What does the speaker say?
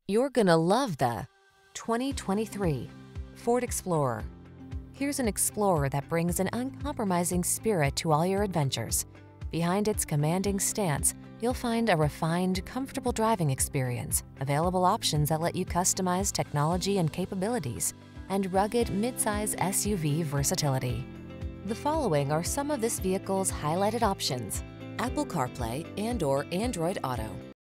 You're gonna love the 2023 Ford Explorer. Here's an Explorer that brings an uncompromising spirit to all your adventures. Behind its commanding stance, you'll find a refined, comfortable driving experience, available options that let you customize technology and capabilities, and rugged midsize SUV versatility. The following are some of this vehicle's highlighted options: Apple CarPlay and/or Android Auto,